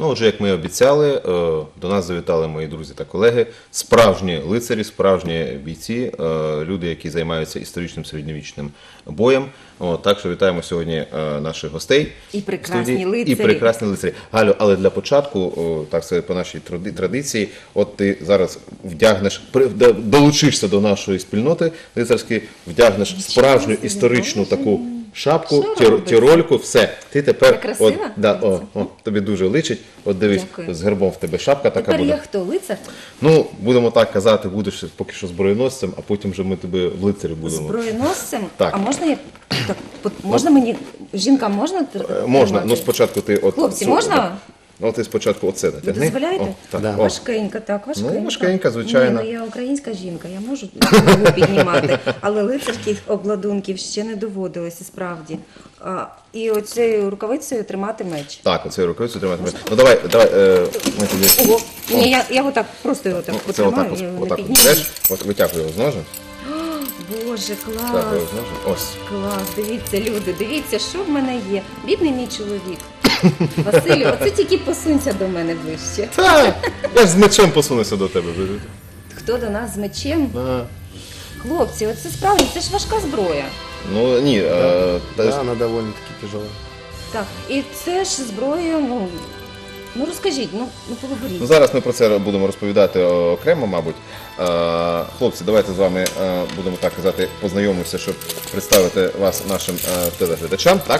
Ну, отже, як ми обіцяли, до нас завітали мої друзі та колеги, справжні лицарі, справжні бійці, люди, які займаються історичним середньовічним боєм. Так що вітаємо сьогодні наших гостей. І прекрасні лицарі. І прекрасні лицарі. Галю, але для початку, так сказати, по нашій традиції, от ти зараз вдягнеш, долучишся до нашої спільноти лицарської, вдягнеш справжню історичну таку шапку, тірольку, все. Ти тепер, тобі дуже личить, от дивись, з гербом в тебе шапка така буде. Тепер я хто, лицар? Ну, будемо так казати, будеш поки що зброєносцем, а потім вже ми тебе в лицарі будемо. Зброєносцем? Так. А можна я, можна мені, жінкам можна? Можна, ну спочатку ти от... Хлопці, можна? Ну, ти спочатку оце натягни. Ви дозволяєте? Так. Важкенька, так, важкенька. Ну, важкенька, звичайно. Ні, ну я українська жінка, я можу ногу піднімати, але лицарських обладунків ще не доводилося, справді. І оцею рукавицею тримати меч. Так, оцею рукавицею тримати меч. Ну, давай, ми тобі... Ого, ні, я його так, просто його так потримаю, я його не підніму. От витягуй його з ножен. Боже, клас. Так, його з ножен. Ось. Клас, дивіться, люди, дивіться, що в мене є. Бідний мій чоловік. Василю, оце тільки посунься до мене ближче. Так, я ж з мечем посунуся до тебе. Хто до нас з мечем? Хлопці, оце справді, це ж важка зброя. Ну, ні. Да, она довольно-таки тяжелая. Так, і це ж зброя, ну розкажіть, ну поговоріть. Ну, зараз ми про це будемо розповідати окремо, мабуть. Хлопці, давайте з вами, будемо так казати, познайомимося, щоб представити вас нашим телеглядачам. Так?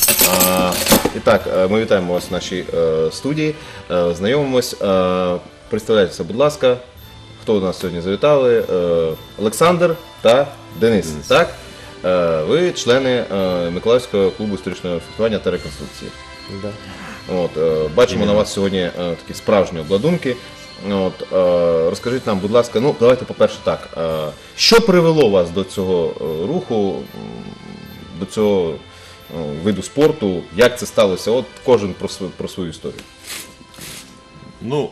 І так, ми вітаємо вас в нашій студії, знайомимось. Представляйтеся, будь ласка, хто у нас сьогодні завітали? Олександр та Денис. Так? Ви члени Миколаївського клубу історичного фехтування та реконструкції. Да. От, бачимо на вас сьогодні такі справжні обладунки. От, розкажіть нам, будь ласка, ну давайте по-перше так, що привело вас до цього руху, до цього виду спорту, як це сталося? От кожен про свою історію. Ну,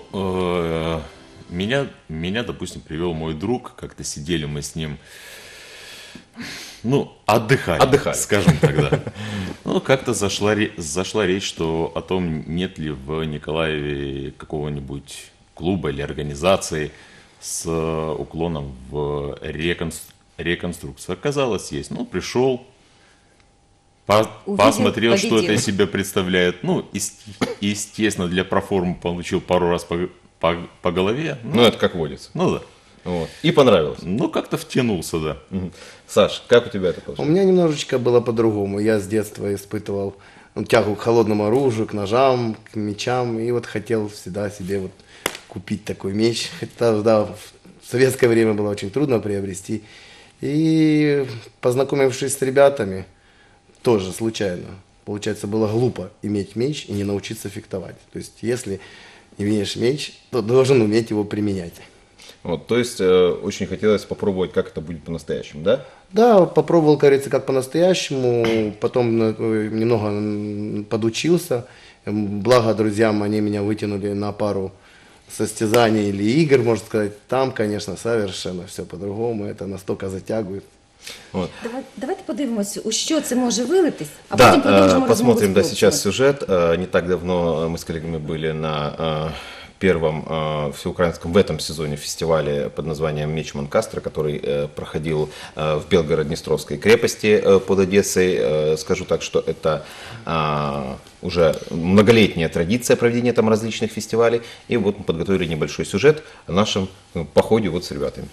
меня, допустим, привел мой друг, как-то сидели мы с ним, ну, отдыхали. Скажем так, да. Ну, как-то зашла речь, что о том, нет ли в Николаеве какого-нибудь клуба или организации с уклоном в реконструкцию. Оказалось, есть. Ну, пришел, посмотрел, что это из себя представляет. Ну, естественно, для проформы получил пару раз по голове. Ну, это как водится. Ну, да. Вот. И понравилось. Ну, как-то втянулся, да. Саш, как у тебя это получилось? У меня немножечко было по-другому. Я с детства испытывал тягу к холодному оружию, к ножам, к мечам. И вот хотел всегда себе вот купить такой меч. Хотя, да, в советское время было очень трудно приобрести. И познакомившись с ребятами, тоже случайно, получается, было глупо иметь меч и не научиться фехтовать. То есть, если имеешь меч, то должен уметь его применять. Вот, то есть очень хотелось попробовать, как это будет по-настоящему, да? Да, попробовал, как говорится, как по-настоящему, потом немного подучился. Благо друзьям, они меня вытянули на пару состязаний или игр, можно сказать. Там, конечно, совершенно все по-другому, это настолько затягивает. Вот. Давайте подивимося, у що це може вилитись, а Да, потім продовжимо посмотрим, розмову з сейчас хлопцями. сюжет. Не так давно мы с коллегами были на первом всеукраинском в этом сезоне фестивале под названием «Меч Монкастро», который проходил в Белгород-Днестровской крепости под Одессой. Скажу так, что это уже многолетняя традиция проведения там различных фестивалей. И вот мы подготовили небольшой сюжет о нашем походе вот с ребятами.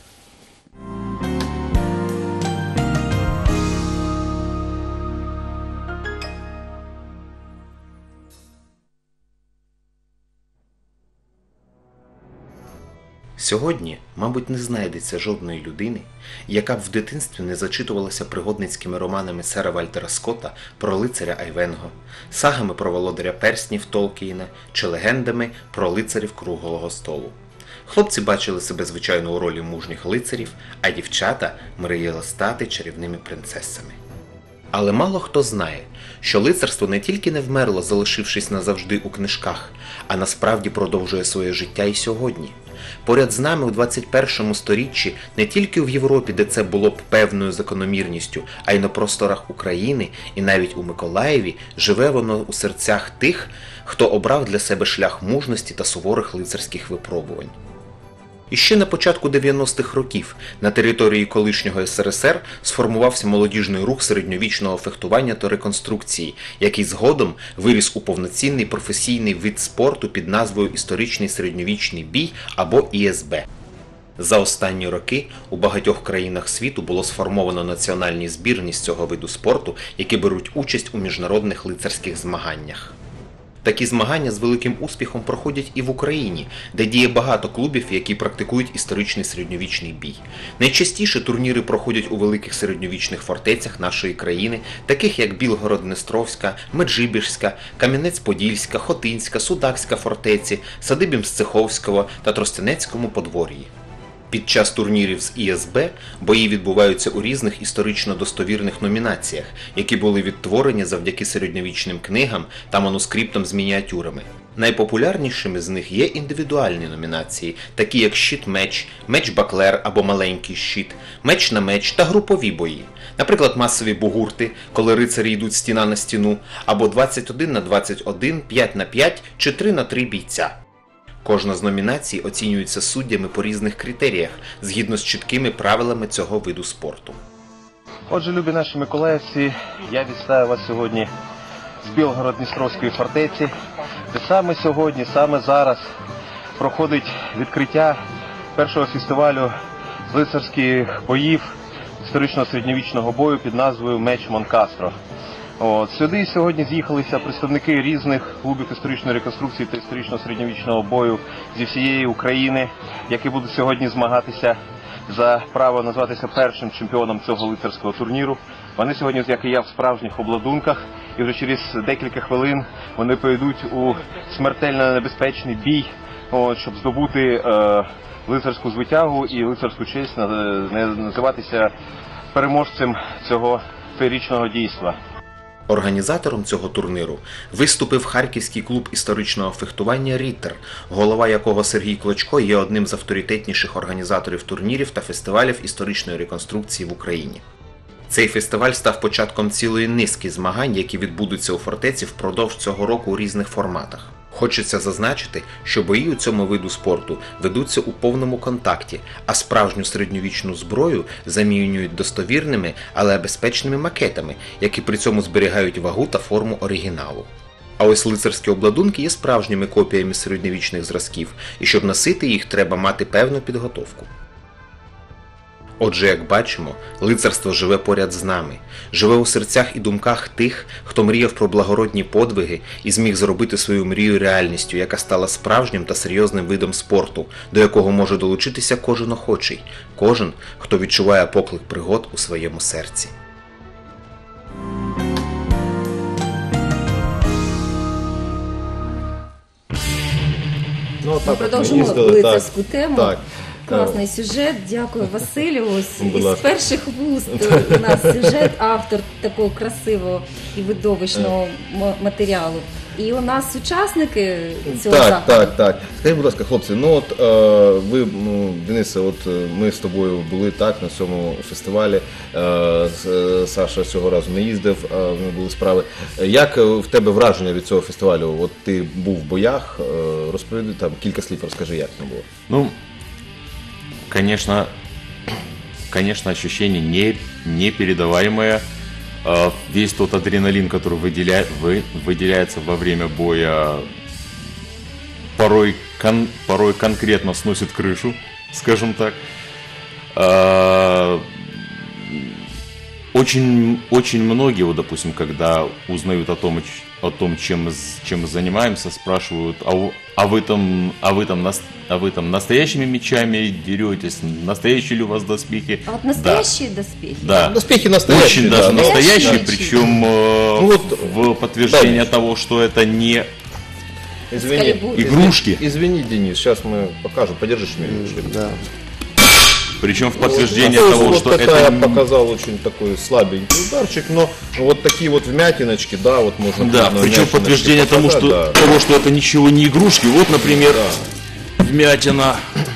Сьогодні, мабуть, не знайдеться жодної людини, яка б в дитинстві не зачитувалася пригодницькими романами сера Вальтера Скотта про лицаря Айвенго, сагами про володаря перснів Толкіна чи легендами про лицарів круглого столу. Хлопці бачили себе звичайно у ролі мужніх лицарів, а дівчата мріяли стати чарівними принцесами. Але мало хто знає, що лицарство не тільки не вмерло, залишившись назавжди у книжках, а насправді продовжує своє життя і сьогодні. Поряд з нами у 21 сторіччі не тільки в Європі, де це було б певною закономірністю, а й на просторах України і навіть у Миколаєві живе воно у серцях тих, хто обрав для себе шлях мужності та суворих лицарських випробувань. І ще на початку 90-х років на території колишнього СРСР сформувався молодіжний рух середньовічного фехтування та реконструкції, який згодом виріс у повноцінний професійний вид спорту під назвою «Історичний середньовічний бій» або ІСБ. За останні роки у багатьох країнах світу було сформовано національні збірні з цього виду спорту, які беруть участь у міжнародних лицарських змаганнях. Такі змагання з великим успіхом проходять і в Україні, де діє багато клубів, які практикують історичний середньовічний бій. Найчастіше турніри проходять у великих середньовічних фортецях нашої країни, таких як Білгород-Дністровська, Меджибіжська, Кам'янець-Подільська, Хотинська, Судакська фортеці, садибі Мсциховського та Тростянецькому подвор'ї. Під час турнірів з ІСБ бої відбуваються у різних історично достовірних номінаціях, які були відтворені завдяки середньовічним книгам та манускриптам з мініатюрами. Найпопулярнішими з них є індивідуальні номінації, такі як щит-меч, меч-баклер або маленький щит, меч на меч та групові бої. Наприклад, масові бугурти, коли рицарі йдуть стіна на стіну, або 21 на 21, 5 на 5 чи 3 на 3 бійця. Кожна з номінацій оцінюється суддями по різних критеріях, згідно з чіткими правилами цього виду спорту. Отже, любі наші миколаївці, я вітаю вас сьогодні з Білгород-Дністровської фортеці, де саме сьогодні, саме зараз проходить відкриття першого фестивалю лицарських боїв історичного середньовічного бою під назвою «Меч Монкастро». Сюди сьогодні з'їхалися представники різних клубів історичної реконструкції та історичного середньовічного бою зі всієї України, які будуть сьогодні змагатися за право назватися першим чемпіоном цього лицарського турніру. Вони сьогодні, як і я, в справжніх обладунках, і вже через декілька хвилин вони поїдуть у смертельно небезпечний бій, щоб здобути лицарську звитягу і лицарську честь називатися переможцем цього феєричного дійства. Організатором цього турніру виступив Харківський клуб історичного фехтування «Ріттер», голова якого Сергій Клочко є одним з авторитетніших організаторів турнірів та фестивалів історичної реконструкції в Україні. Цей фестиваль став початком цілої низки змагань, які відбудуться у фортеці впродовж цього року у різних форматах. Хочеться зазначити, що бої у цьому виду спорту ведуться у повному контакті, а справжню середньовічну зброю замінюють достовірними, але безпечними макетами, які при цьому зберігають вагу та форму оригіналу. А ось лицарські обладунки є справжніми копіями середньовічних зразків, і щоб носити їх, треба мати певну підготовку. Отже, як бачимо, лицарство живе поряд з нами, живе у серцях і думках тих, хто мріяв про благородні подвиги і зміг зробити свою мрію реальністю, яка стала справжнім та серйозним видом спорту, до якого може долучитися кожен охочий, кожен, хто відчуває поклик пригод у своєму серці. Ми продовжимо лицарську тему. Так. Класний сюжет, дякую Василю. Ось із перших вуст у нас сюжет, автор такого красивого і видовищного матеріалу. І у нас учасники цього заходу. Так. Скажіть, будь ласка, хлопці, ви, Денисе, ми з тобою були на цьому фестивалі, Саша цього разу не їздив, не були справи. Як в тебе враження від цього фестивалю? От ти був в боях, розповідай, там кілька слів розкажи, як це було. Конечно, ощущение непередаваемое. Весь тот адреналин, который выделяется во время боя, порой конкретно сносит крышу, скажем так. Очень многие, допустим, когда узнают о том, чем мы занимаемся, спрашивают, а вы там настоящими мечами деретесь, настоящие ли у вас доспехи? А вот настоящие доспехи? Да. Доспехи настоящие. Очень даже настоящие, Настоящие. причем в подтверждение того, что это не Извини, игрушки. Извини, Денис, сейчас мы покажем, подержишь меня? Да. Причем в подтверждение того, вот что такая это... показал очень такой слабенький ударчик, но вот такие вот вмятиночки, да, вот можно... Да, причем в подтверждение того, что это ничего не игрушки. Вот, например, вмятина.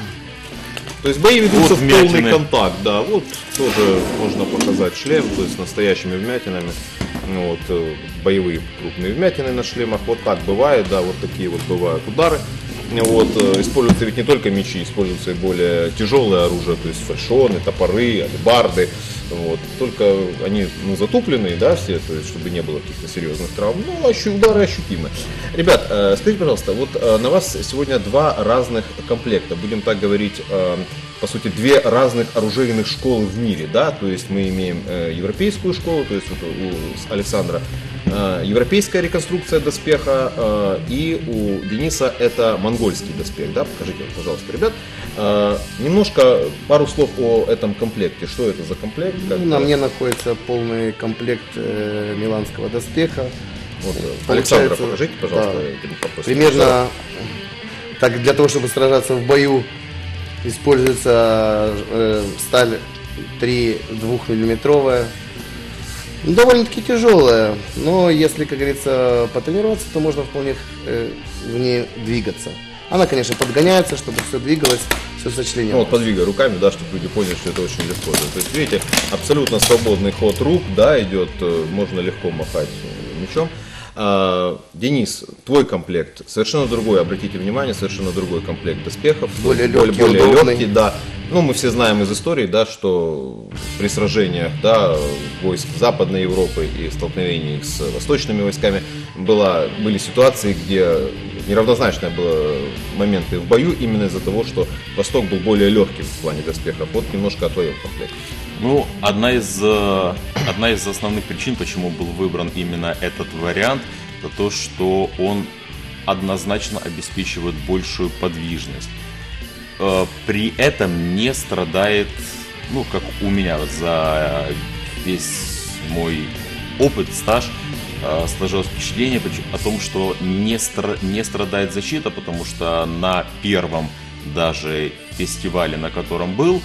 То есть бои ведутся Вот в полный вмятины. контакт, да. Вот тоже можно показать шлем, то есть с настоящими вмятинами. Ну, вот, боевые крупные вмятины на шлемах. Вот так бывает, да, вот такие вот бывают удары. Вот, используются ведь не только мечи, используются и более тяжелое оружие, то есть фальшоны, топоры, алебарды. Вот. Только они затупленные, да, все, то есть чтобы не было каких-то серьезных травм. Ну, удары ощутимы. Ребят, скажите, пожалуйста, вот на вас сегодня два разных комплекта. Будем так говорить, по сути, две разных оружейных школы в мире, да, то есть мы имеем европейскую школу, то есть вот у Александра европейская реконструкция доспеха, и у Дениса это монгольский доспех, да, покажите, пожалуйста, ребят. Немножко, пару слов о этом комплекте. Что это за комплект? На мне находится полный комплект миланского доспеха. Вот, Александра, Получается, покажите, пожалуйста. да, этим попросим. примерно так, для того, чтобы сражаться в бою, используется сталь 3,2-миллиметровая. Довольно-таки тяжелая, но если, как говорится, потренироваться, то можно вполне в ней двигаться. Она, конечно, подгоняется, чтобы все двигалось, все Ну, сочленялось. вот подвигай руками, да, чтобы люди поняли, что это очень легко. Да. То есть, видите, абсолютно свободный ход рук, да, идет, можно легко махать мечом. Денис, твой комплект совершенно другой, обратите внимание, совершенно другой комплект доспехов. Более легкий, более удобный. легкий, да. Ну, мы все знаем из истории, да, что при сражениях, да, войск Западной Европы и столкновениях с восточными войсками были ситуации, где неравнозначные были моменты в бою именно из-за того, что Восток был более легким в плане доспехов. Вот немножко о твоем комплекте. Ну, одна из основных причин, почему был выбран именно этот вариант, это то, что он однозначно обеспечивает большую подвижность. При этом не страдает, ну, как у меня вот за весь мой опыт, стаж, сложилось впечатление о том, что не страдает защита, потому что на первом даже фестивале, на котором был,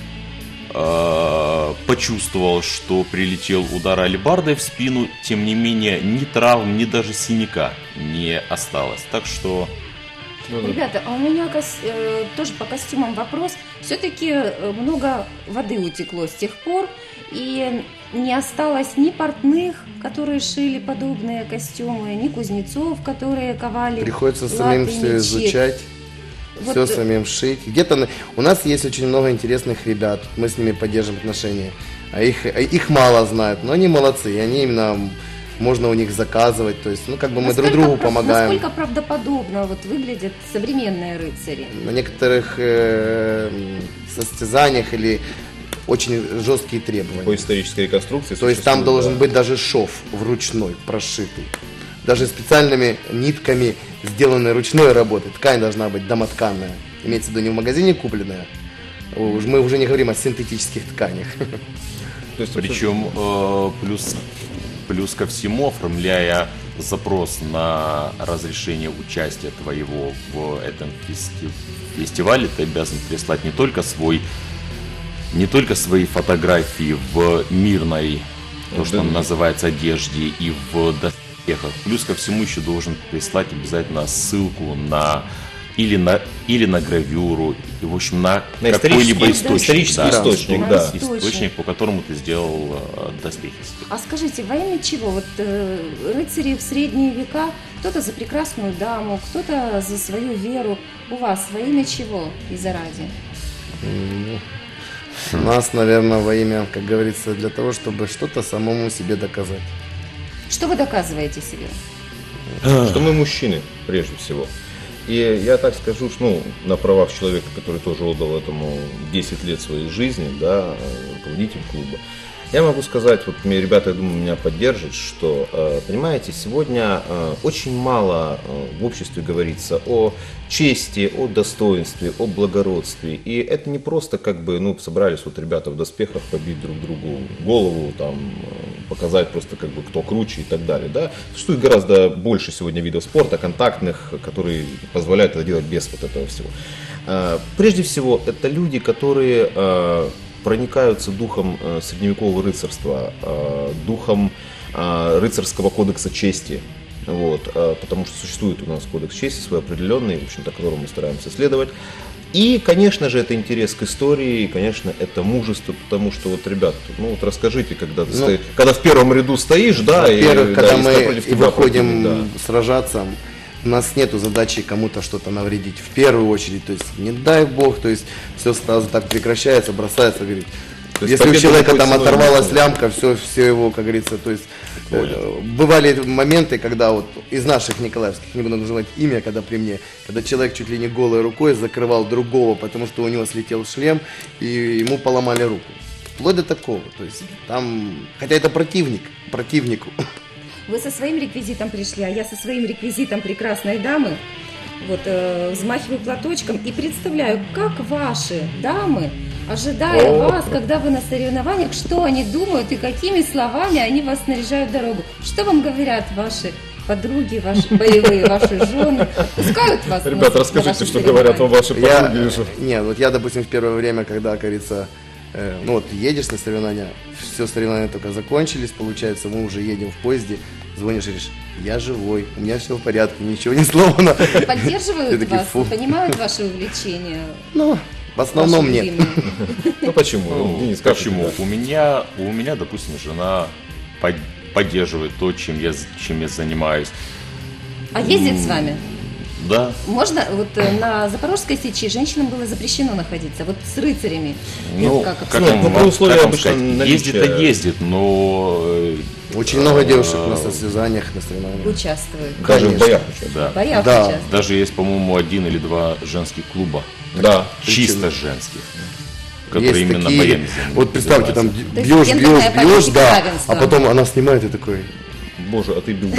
почувствовал, что прилетел удар алебардой в спину, тем не менее ни травм, ни даже синяка не осталось. Так что... Ребята, а у меня тоже по костюмам вопрос. Все-таки много воды утекло с тех пор, и не осталось ни портных, которые шили подобные костюмы, ни кузнецов, которые ковали. Приходится самим латы, все мечи. изучать, Вот, все самим шить. Где-то у нас есть очень много интересных ребят, мы с ними поддерживаем отношения, а их мало знают, но они молодцы, и они именно можно у них заказывать, то есть, ну, как бы мы друг другу помогаем. Насколько правдоподобно вот выглядят современные рыцари? На некоторых состязаниях или очень жесткие требования. По исторической реконструкции. То есть там существует, должен да. быть даже шов вручной прошитый. Даже специальными нитками сделанной ручной работы. Ткань должна быть домотканная. Имеется в виду не в магазине купленная. Мы уже не говорим о синтетических тканях. То есть, Причем плюс ко всему, оформляя запрос на разрешение участия твоего в этом фестивале, ты обязан прислать не только свои фотографии в мирной, то, что называется, одежде и в доспехах. Плюс ко всему еще должен прислать обязательно ссылку на или на гравюру, и, в общем, на какой-либо источник. Источник, да. Источник, по которому ты сделал доспехи. А скажите, во имя чего? Вот рыцари в средние века, кто-то за прекрасную даму, кто-то за свою веру. У вас во имя чего и заради? У нас, наверное, во имя, как говорится, для того, чтобы что-то самому себе доказать. Что вы доказываете себе? Что мы мужчины, прежде всего. И я так скажу, что, ну, на правах человека, который тоже отдал этому 10 лет своей жизни, да, руководитель клуба, я могу сказать, вот мне ребята, я думаю, меня поддержат, что, понимаете, сегодня очень мало в обществе говорится о чести, о достоинстве, о благородстве. И это не просто как бы, ну, собрались вот ребята в доспехах побить друг другу голову, там, показать просто как бы кто круче и так далее. Да? Существует гораздо больше сегодня видов спорта, контактных, которые позволяют это делать без вот этого всего. Прежде всего, это люди, которые проникаются духом средневекового рыцарства, духом рыцарского кодекса чести. вот, потому что существует у нас кодекс чести свой определенный, в общем-то, которому мы стараемся следовать. И, конечно же, это интерес к истории, и, конечно, это мужество, потому что, вот, ребят, ну вот расскажите, когда ты стоишь, когда в первом ряду стоишь, да, во-первых, когда мы тебя выходим противник, сражаться, у нас нету задачи кому-то что-то навредить в первую очередь, то есть не дай бог, то есть все сразу так прекращается, бросается, говорит. То есть если у человека победа там любой оторвалась ценой, лямка, все его, как говорится, то есть бывали моменты, когда вот из наших николаевских, не буду называть имя, когда при мне, когда человек чуть ли не голой рукой закрывал другого, потому что у него слетел шлем и ему поломали руку. Вплоть до такого, то есть там, хотя это противнику. Вы со своим реквизитом пришли, а я со своим реквизитом прекрасной дамы. Вот, взмахиваю платочком и представляю, как ваши дамы, ожидая вас, когда вы на соревнованиях, что они думают и какими словами они вас снаряжают в дорогу. Что вам говорят ваши подруги, ваши боевые, ваши жены? Пускают вас? Ребята, на расскажите, ваши что говорят вам ваши подруги. Нет, вот я, допустим, в первое время, когда, как говорится, ну вот едешь на соревнования, все соревнования только закончились, получается, мы уже едем в поезде, звонишь и говоришь, я живой, у меня все в порядке, ничего не сломано. Поддерживают такие, вас, фу. понимают ваше увлечение? Ну, в основном вашим нет. любимым? Ну почему? Ну, Денис, как почему? это? У меня, допустим, жена поддерживает то, чем я занимаюсь. А ездит с вами? Да. Можно, вот на Запорожской сечи женщинам было запрещено находиться, вот с рыцарями. Ну, как как Нет, вам, ну, при условии как вам обычно сказать, наличия- ездит, но Очень много девушек на состязаниях, на соревнованиях. участвуют. Даже в Конечно. боях участвуют. да. В боях Да. участвуют. Даже есть, по-моему, 1 или 2 женских клуба, Да. чисто женских, которые Есть именно такие, боями вот представьте, там То есть бьешь, гендерная политика да, равенства. а потом она снимает и такой, Боже, а ты бил.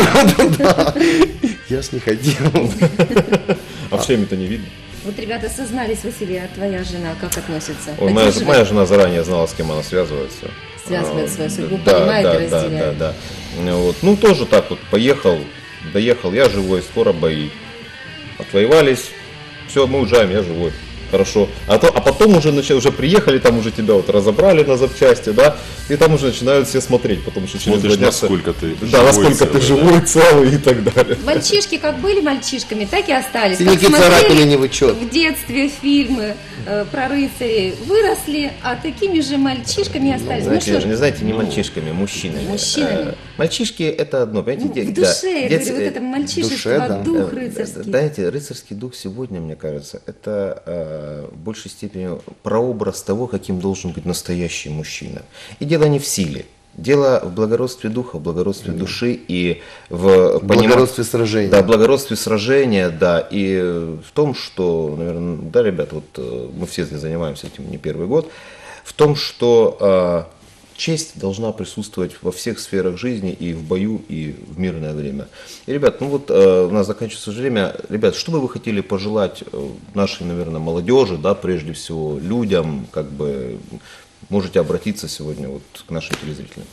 я ж не хотел. А в шлеме-то не видно. Вот ребята сознались, Василий, а твоя жена как относится? Ой, моя Поддерживает? жена заранее знала, с кем она связывается. Связывает свою судьбу, Да, понимает да, и разделяет. Да. Вот. Ну, тоже так вот, поехал, доехал, я живой, скоро бои. Отвоевались, все, мы уезжаем, я живой. Хорошо. А потом уже приехали, там уже тебя вот разобрали на запчасти, да, и там уже начинают все смотреть, потому что через Смотришь, 2 дня... насколько ты Да, живой, насколько ты целый, живой, целый и так далее. Мальчишки как были мальчишками, так и остались. Синяки, Как смотрели царапины не в учет. В детстве фильмы про рыцарей выросли, а такими же мальчишками остались. Ну что ж, Не знаете, не мальчишками, мужчинами. Мужчинами. Мальчишки это одно, понимаете? в душе, я говорю, вот это мальчишество, душе, да. дух рыцарский. Знаете, рыцарский дух сегодня, мне кажется, это в большей степени прообраз того, каким должен быть настоящий мужчина. И дело не в силе. Дело в благородстве духа, в благородстве души и в Благородстве сражения. Да, благородстве сражения, да, и в том, что, наверное, да, ребят, вот мы все занимаемся этим не первый год, в том, что честь должна присутствовать во всех сферах жизни, и в бою, и в мирное время. И, ребят, ну вот у нас заканчивается время. Ребят, что бы вы хотели пожелать нашей, наверное, молодежи, да, прежде всего, людям, как бы, можете обратиться сегодня вот к нашим телезрителям.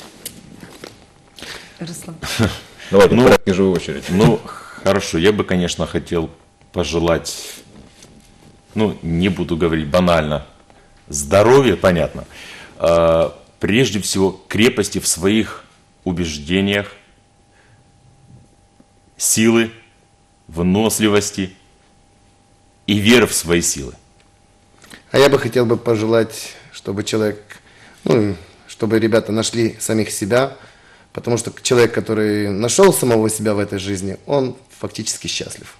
Руслан. Давайте, в порядке живой очередь. Ну, хорошо, я бы, конечно, хотел пожелать, ну, не буду говорить банально, здоровья, понятно, прежде всего крепости в своих убеждениях, силы, выносливости и веры в свои силы. А я бы хотел бы пожелать, чтобы человек, ну, чтобы ребята нашли самих себя, потому что человек, который нашел самого себя в этой жизни, он фактически счастлив.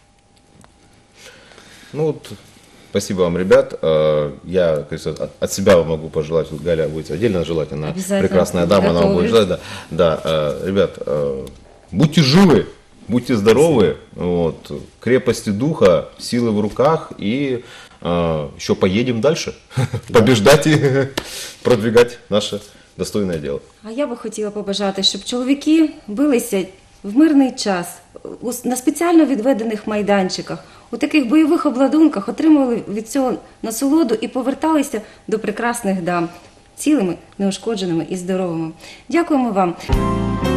Ну вот, спасибо вам, ребят. Я, кажется, от себя вам могу пожелать, вот Галя будет отдельно желать, она Обязательно. прекрасная дама, она вам будет Готовлюсь. желать. Да, ребят, будьте живы, будьте здоровы, вот, крепости духа, силы в руках и еще поедем дальше, побеждать і продвигать наше достойне діло. А я би хотіла побажати, щоб чоловіки билися в мирний час, на спеціально відведених майданчиках, у таких бойових обладунках, отримували від цього насолоду і поверталися до прекрасних дам, цілими, неушкодженими і здоровими. Дякуємо вам.